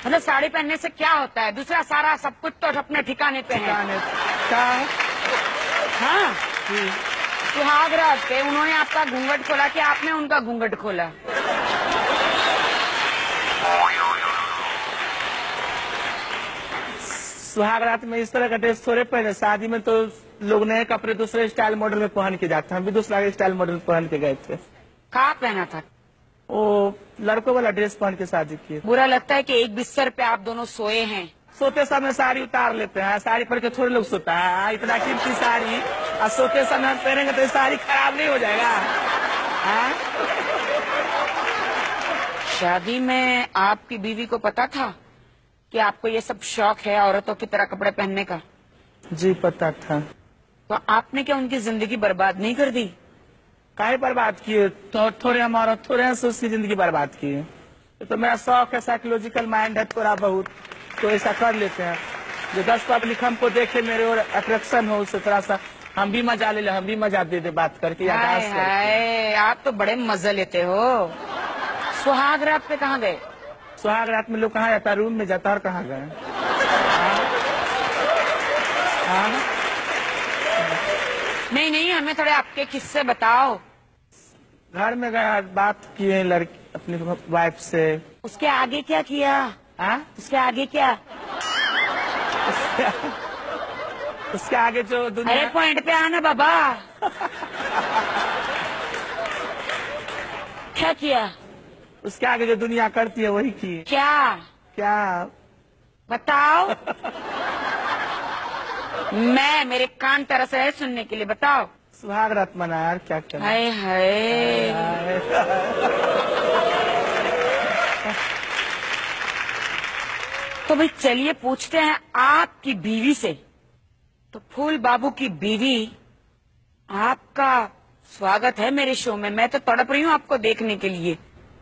मतलब साड़ी पहनने से क्या होता है? दूसरा सारा सब कुछ तो अपने ठिकाने पे है। हाँ, सुहाग रात पे उन्होंने आपका घूंघट खोला कि आपने उनका घूंघट खोला? सुहाग रात में इस तरह का ड्रेस थोड़े पहने, शादी में तो लोग नए कपड़े दूसरे स्टाइल मॉडल में पहन के जाते हैं। हम भी दूसरा स्टाइल मॉडल पहन के गए थे। कहाँ पहना था? वो लड़कों वाला ड्रेस पहन के शादी किए। बुरा लगता है कि एक बिस्तर पे आप दोनों सोए हैं। सोते समय साड़ी उतार लेते हैं, साड़ी पहन के थोड़े लोग सोता है। इतना कीमती साड़ी और सोते समय हम पहनेंगे तो साड़ी खराब नहीं हो जाएगा? शादी में आपकी बीवी को पता था कि आपको ये सब शौक है औरतों की तरह कपड़े पहनने का? जी पता था। तो आपने क्या उनकी जिंदगी बर्बाद नहीं कर दी? काहे बर्बाद किए? तो थोड़े हमारा थोड़े से उसकी जिंदगी बर्बाद किए। तो मेरा शौक है, साइकोलॉजिकल माइंड है थोड़ा बहुत, तो ऐसा कर लेते हैं। जो 10 पब्लिक हमको देखे, मेरे और अट्रैक्शन हो, उससे थोड़ा सा हम भी मजा ले, हम भी मजा दे दे बात करके या डांस करके। आप तो बड़े मजे लेते हो। सुहाग रात पे कहाँ गए? सुहाग रात में लोग कहाँ जाता? रूम में जाता। और कहाँ गए? नहीं नहीं, हमें थोड़े आपके किस्से बताओ। घर में गया, बात किए लड़की अपनी वाइफ से। उसके आगे क्या किया? उसके आगे क्या? उसके आगे जो दुनिया। अरे पॉइंट पे आना बाबा। क्या किया? उसके आगे जो दुनिया करती है वही की। क्या क्या बताओ? मेरे कान तरस रहे सुनने के लिए, बताओ। सुहाग रात मना यार, क्या करें? हाय हाय। तो भाई चलिए पूछते हैं आपकी बीवी से। तो फूल बाबू की बीवी, आपका स्वागत है मेरे शो में। मैं तो तड़प रही हूँ आपको देखने के लिए।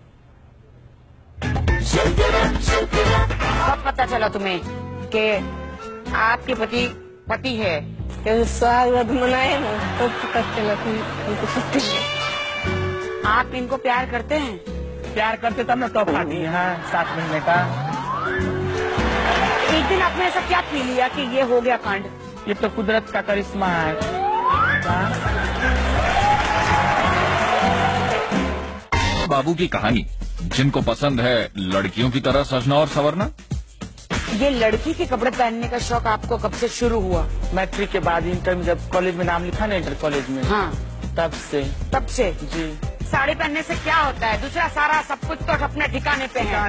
कब पता चला तुम्हें कि आपके पति है? स्वागत मनाए ना तो पता चला कि आप इनको प्यार करते हैं? प्यार करते तब ना तोहफा दिए हैं 7 महीने का। एक दिन आपने ऐसा क्या पी लिया कि ये हो गया कांड? ये तो कुदरत का करिश्मा है। बाबू की कहानी, जिनको पसंद है लड़कियों की तरह सजना और संवरना। ये लड़की के कपड़े पहनने का शौक आपको कब से शुरू हुआ? मैट्रिक के बाद, इंटर में जब कॉलेज में नाम लिखा ना, इंटर कॉलेज में। हाँ, तब से। जी। साड़ी पहनने से क्या होता है? दूसरा सारा सब कुछ तो अपने ठिकाने पे है।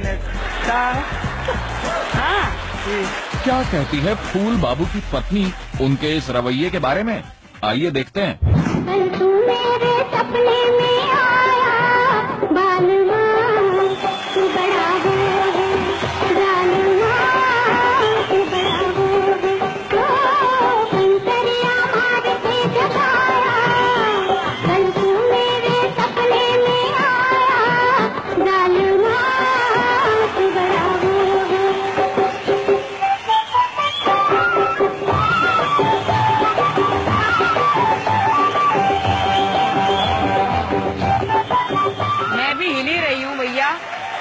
हाँ। क्या कहती है फूल बाबू की पत्नी उनके इस रवैये के बारे में? आइए देखते हैं। तू मेरे सपने में आया बालमा, तू बड़ा हो बालमा, तू बड़ा हो पंतरिया मार के जगाया। कल तू मेरे सपने में आया बालमा, तू बड़ा हो। मैं भी हिल ही रही हूँ भैया।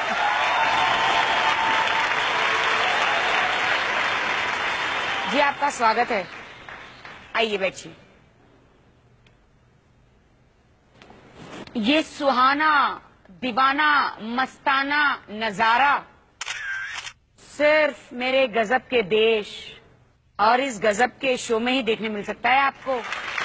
जी आपका स्वागत है, आइए बैठिए। ये सुहाना दीवाना मस्ताना नजारा सिर्फ मेरे गजब के देश और इस गजब के शो में ही देखने मिल सकता है आपको।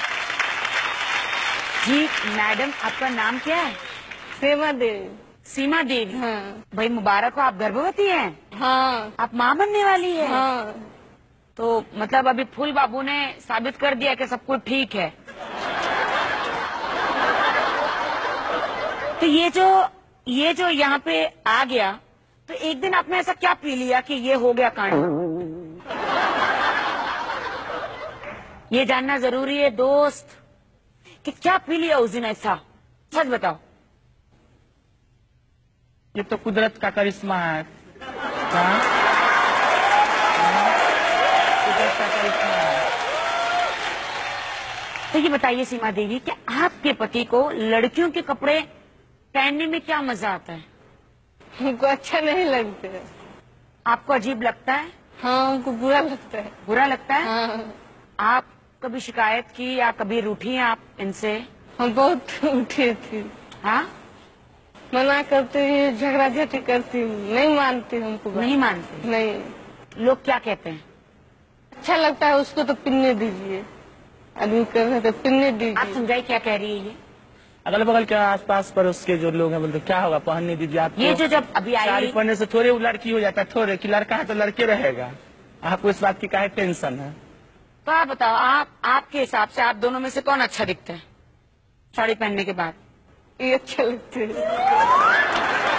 जी मैडम, आपका नाम क्या है? सेवा देवी। सीमा देवी। हाँ। भाई मुबारक हो, आप गर्भवती हैं? हाँ। आप माँ बनने वाली है? हाँ। तो मतलब अभी फूल बाबू ने साबित कर दिया कि सब कुछ ठीक है। तो ये जो यहाँ पे आ गया, तो एक दिन आपने ऐसा क्या पी लिया कि ये हो गया कांड? ये जानना जरूरी है दोस्त कि क्या पी लिया उस दिन ऐसा, सच बताओ। ये तो कुदरत का करिश्मा है। कुदरत का करिश्मा है। तो ये बताइए सीमा देवी कि आपके पति को लड़कियों के कपड़े पहनने में क्या मजा आता है? हमको अच्छा नहीं लगते। आपको अजीब लगता है? हाँ, हमको बुरा लगता है। बुरा लगता है? हाँ, आप कभी शिकायत की या कभी रूठी हैं आप इनसे? हम बहुत उठी थी, हाँ, मना करती हूँ, झगड़ा झाटी करती हूँ, नहीं मानती हमको बात। नहीं मानते? नहीं, लोग क्या कहते हैं? अच्छा लगता है उसको तो पिनने दीजिए, आदमी कर रहे थे पिनने आप दीजिए। समझाइए क्या कह रही है ये? अगल बगल के आसपास पर उसके जो लोग हैं बोलते क्या होगा, पहनने दीजिए आपको। ये जो जब अभी साड़ी आई, पहनने से थोड़े वो लड़की हो जाता है, थोड़े कि लड़का है तो लड़के रहेगा। आपको इस बात की काहे टेंशन है? तो आप बताओ, आपके हिसाब से आप दोनों में से कौन अच्छा दिखता है साड़ी पहनने के बाद? ये अच्छा लगता है।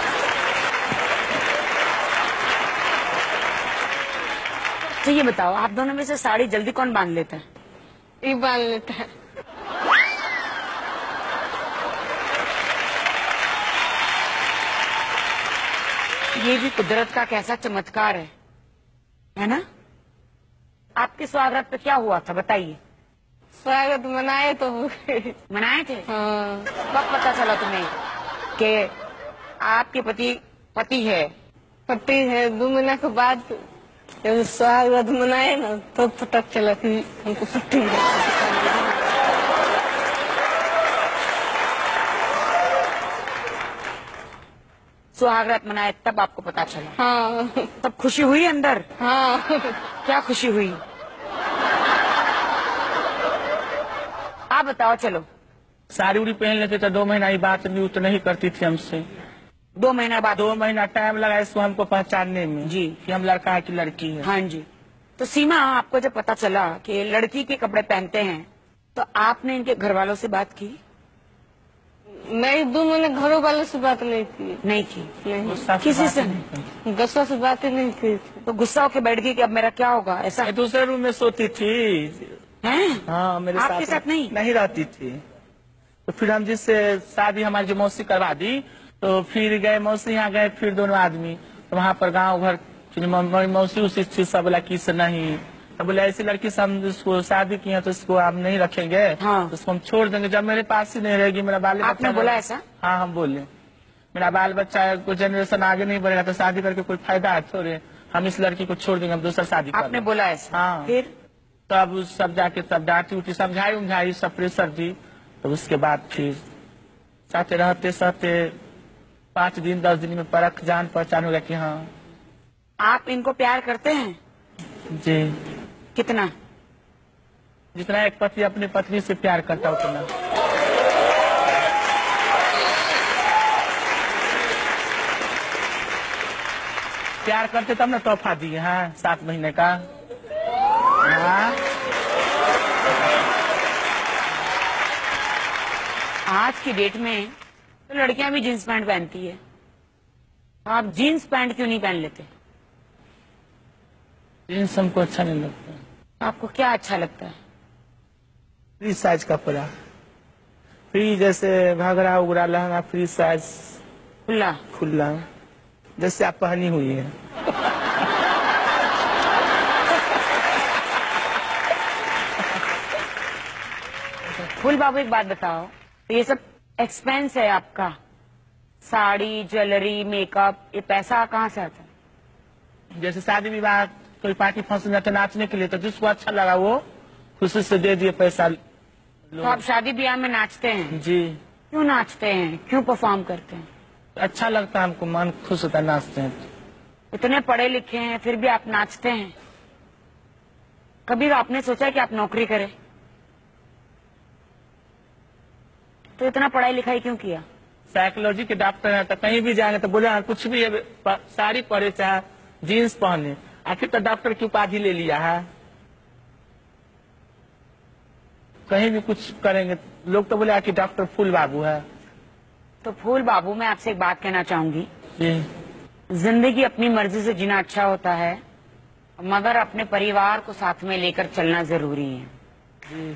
तो ये बताओ, आप दोनों में से साड़ी जल्दी कौन बांध लेता है? ये बांध लेता है। ये भी कुदरत का कैसा चमत्कार है ना? आपके स्वागत पे क्या हुआ था बताइए? स्वागत मनाए तो हो गए। मनाए थे? हाँ, कब पता चला तुम्हें कि आपके पति है? पति है 2 महीना के बाद जब स्वागत मनाए ना तो पता चला कि हमको पति है। सुहागरात मनाए तब आपको पता चला? हाँ, तब खुशी हुई अंदर? हाँ, क्या खुशी हुई? आप बताओ। चलो, साड़ी उड़ी पहन लेते तो 2 महीना ही बात नहीं तो नहीं करती थी हमसे। 2 महीना बाद? 2 महीना टाइम लगा इसको हमको पहचानने में जी। कि हम लड़का है कि लड़की है। हाँ जी। तो सीमा, आपको जब पता चला कि लड़की के कपड़े पहनते हैं तो आपने इनके घर वालों से बात की? नहीं, 2 महीने घरों वालों से बात नहीं की। नहीं की? नहीं, गुस्सा किसी से बात नहीं? गुस्सा से बात ही नहीं की थी। तो गुस्सा होके बैठ गई कि अब मेरा क्या होगा, ऐसा ये दूसरे रूम में सोती थी। है? हाँ, मेरे आपके साथ नहीं रहती थी। तो फिर हम जिससे शादी हमारी जो मौसी करवा दी तो फिर गए मौसी यहाँ गए, फिर दोनों आदमी तो वहाँ पर गांव भर मेरी मौसी उसी चीज सब बोला कि इससे नहीं, तो बोले ऐसी लड़की से हम इसको शादी किए तो इसको हम नहीं रखेंगे। हाँ। तो उसको हम छोड़ देंगे जब मेरे पास ही नहीं रहेगी, मेरा बाल आपने बोला ऐसा? हाँ, हम बोले मेरा बाल बच्चा कुछ जनरेशन आगे नहीं बढ़ेगा तो शादी करके कोई फायदा है थोड़े, हम इस लड़की को छोड़ देंगे, हम दूसरा शादी कर आपने लेंगे। बोला ऐसा? हाँ। फिर? तब सब जाके सब डांटी उठी, समझाई उमझाई, सब प्रेशर दी। तो उसके बाद फिर साथे रहते सहते 5 दिन 10 दिन में परख जान पहचान हो गया कि हाँ। आप इनको प्यार करते हैं? जी, कितना? जितना एक पति अपनी पत्नी से प्यार करता उतना। प्यार करते तब ना तोहफा दिए। हाँ, 7 महीने का। हाँ, आज की डेट में तो लड़कियां भी जींस पैंट पहनती है, आप जीन्स पैंट क्यों नहीं पहन लेते? जींस हमको अच्छा नहीं लगता। आपको क्या अच्छा लगता है? फ्री साइज कपड़ा, फ्री जैसे घाघरा उगरा लहंगा फ्री साइज खुला? खुला जैसे आप पहनी हुई है। फूल बाबू, एक बात बताओ, तो ये सब एक्सपेंस है आपका, साड़ी, ज्वेलरी, मेकअप, ये पैसा कहाँ से आता है? जैसे शादी विवाह कोई पार्टी फंक्शन जाते नाचने के लिए तो जिसको अच्छा लगा वो खुशी से दे दिए पैसा। तो आप शादी ब्याह में नाचते हैं? जी, क्यों नाचते हैं, क्यों परफॉर्म करते हैं? अच्छा लगता है हमको, मन खुश होता है नाचते हैं तो। इतने पढ़े लिखे हैं फिर भी आप नाचते हैं। कभी आपने सोचा कि आप नौकरी करें? तो इतना पढ़ाई लिखाई क्यों किया? साइकोलॉजी के डॉक्टर हैं तो कहीं भी जाएंगे तो बोले कुछ भी है, साड़ी पहने चाहे जीन्स पहने, आखिर तो डॉक्टर की उपाधि ले लिया है। कहीं भी कुछ करेंगे लोग तो बोले कि डॉक्टर फूल बाबू है। तो फूल बाबू, मैं आपसे एक बात कहना चाहूंगी, जी, जिंदगी अपनी मर्जी से जीना अच्छा होता है, मगर अपने परिवार को साथ में लेकर चलना जरूरी है।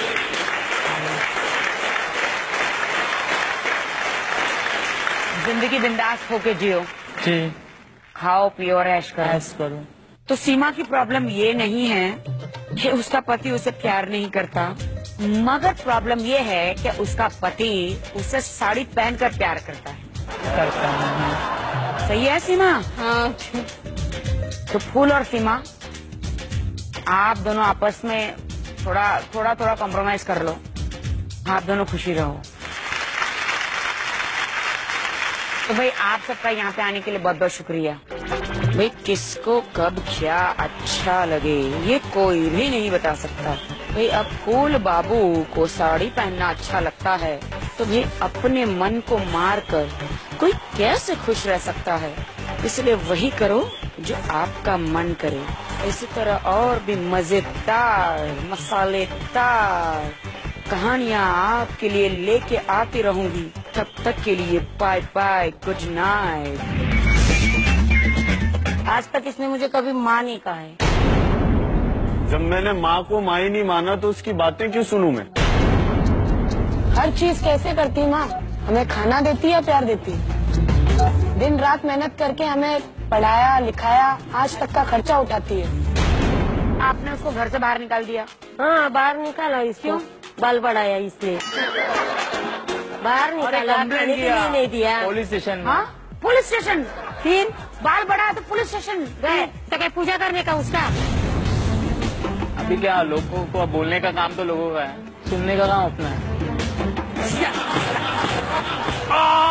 जिंदगी बिंदास होके जियो, जी, खाओ पियो और ऐश करो। ऐश करो। तो सीमा की प्रॉब्लम ये नहीं है कि उसका पति उसे प्यार नहीं करता, मगर प्रॉब्लम ये है कि उसका पति उसे साड़ी पहनकर प्यार करता है। करता हूँ। सही है सीमा? हाँ, तो फूल और सीमा, आप दोनों आपस में थोड़ा कॉम्प्रोमाइज कर लो, आप दोनों खुशी रहो। तो भाई आप सबका यहाँ पे आने के लिए बहुत बहुत शुक्रिया। भाई किसको कब क्या अच्छा लगे ये कोई भी नहीं बता सकता। भाई अब फूल बाबू को साड़ी पहनना अच्छा लगता है तो भाई अपने मन को मार कर कोई कैसे खुश रह सकता है। इसलिए वही करो जो आपका मन करे। इसी तरह और भी मजेदार मसालेदार कहानियाँ आपके लिए लेके आती रहूंगी। तब तक के लिए बाय बाय, गुड नाइट। आज तक इसने मुझे कभी माँ नहीं कहा है। जब मैंने माँ को माँ ही नहीं माना तो उसकी बातें क्यों सुनूं मैं? हर चीज कैसे करती माँ? हमें खाना देती है, प्यार देती है, दिन रात मेहनत करके हमें पढ़ाया लिखाया, आज तक का खर्चा उठाती है। आपने उसको घर से बाहर निकाल दिया। हाँ बाहर निकाला इसको, बाल बढ़ाया इसलिए बाहर निकाला, खाने के लिए नहीं दिया। पुलिस स्टेशन में। हाँ पुलिस स्टेशन, फिर बाल बढ़ाया तो पुलिस स्टेशन गए। तो क्या पूजा करने का उसका? अभी क्या, लोगों को बोलने का काम तो लोगों का है, सुनने का काम अपना है।